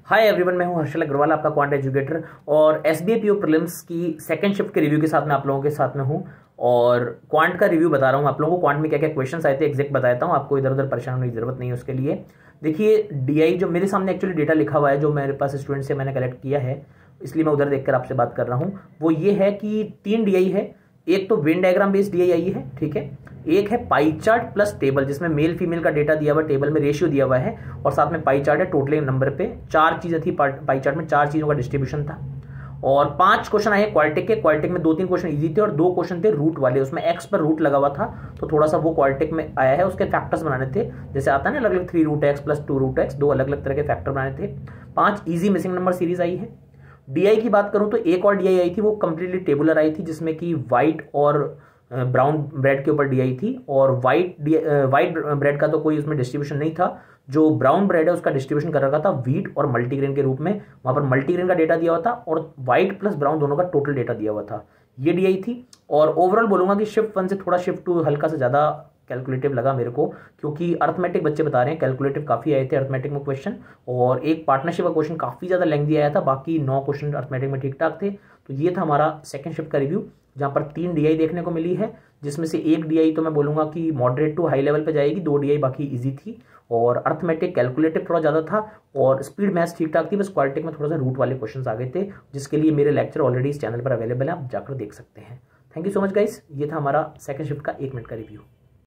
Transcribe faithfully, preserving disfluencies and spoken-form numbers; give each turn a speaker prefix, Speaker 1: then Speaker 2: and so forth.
Speaker 1: Hi everyone, मैं हूं हर्षल अग्रवाल, आपका क्वांट एजुकेटर। और एसबीआई पीओ प्रीलिम्स की सेकंड शिफ्ट के रिव्यू के साथ मैं आप लोगों के साथ में हूं और क्वांट का रिव्यू बता रहा हूं आप लोगों को। क्वांट में क्या क्या क्वेश्चंस आए थे एग्जैक्ट बताता हूं आपको, इधर उधर परेशान होने की जरूरत नहीं है उसके लिए। देखिए, डीआई जो मेरे सामने एक्चुअली डेटा लिखा हुआ है, जो मेरे पास स्टूडेंट से मैंने कलेक्ट किया है, इसलिए मैं उधर देखकर आपसे बात कर रहा हूँ। वो ये है कि तीन डीआई है। एक तो वेन डायग्राम बेस्ड डीआई आई है, ठीक है। एक है पाई चार्ट प्लस टेबल, जिसमें मेल फीमेल का डेटा दिया हुआ है, टेबल में रेशियो दिया हुआ है और साथ में पाई चार्ट है। टोटल नंबर पे चार चीजें थी, पाई चार्ट में चार चीजों का डिस्ट्रीब्यूशन था। और पांच क्वेश्चन आए क्वालिटिक के। क्वालिटिक में दो तीन क्वेश्चन इजी थे और दो क्वेश्चन थे रूट वाले, उसमें एक्स पर रूट लगा हुआ था, तो थोड़ा सा वो क्वालिटिक में आया है। उसके फैक्टर्स बनाने थे, जैसे आता है ना अलग अलग three root x plus two root x, दो अलग अलग तरह के फैक्टर बनाने थे। पांच इजी मिसिंग नंबर सीरीज आई है। डीआई की बात करूं तो एक और डीआई आई थी, वो कंप्लीटली टेबुलर आई थी, जिसमें कि व्हाइट और ब्राउन ब्रेड के ऊपर डीआई थी। और व्हाइट व्हाइट ब्रेड का तो कोई उसमें डिस्ट्रीब्यूशन नहीं था, जो ब्राउन ब्रेड है उसका डिस्ट्रीब्यूशन कर रखा था व्हीट और मल्टीग्रेन के रूप में। वहां पर मल्टीग्रेन का डेटा दिया हुआ था और व्हाइट प्लस ब्राउन दोनों का टोटल डेटा दिया हुआ था। ये डीआई थी। और ओवरऑल बोलूंगा कि शिफ्ट वन से थोड़ा शिफ्ट टू हल्का से ज्यादा कैलकुलेटिव लगा मेरे को, क्योंकि अर्थमेटिक बच्चे बता रहे हैं कैलकुलेटिव काफी आए थे अर्थमेटिक में क्वेश्चन, और एक पार्टनरशिप का क्वेश्चन काफी ज्यादा लेंथी आया था। बाकी नौ क्वेश्चन अर्थमेटिक में ठीक ठाक थे। तो ये था हमारा सेकंड शिफ्ट का रिव्यू, जहां पर तीन डीआई देखने को मिली है, जिसमें से एक डीआई तो मैं बोलूंगा कि मॉडरेट टू हाई लेवल पे जाएगी, दो डीआई बाकी इजी थी। और अर्थमेटिक कैलकुलेटिव थोड़ा ज्यादा था और स्पीड मैथ्स ठीक ठाक थी, बस क्वालिटिक में थोड़ा सा रूट वाले क्वेश्चन आ गए थे, जिसके लिए मेरे लेक्चर ऑलरेडी इस चैनल पर अवेलेबल है, आप जाकर देख सकते हैं। Thank you so much guys, ये था हमारा सेकंड शिफ्ट का एक मिनट का रिव्यू।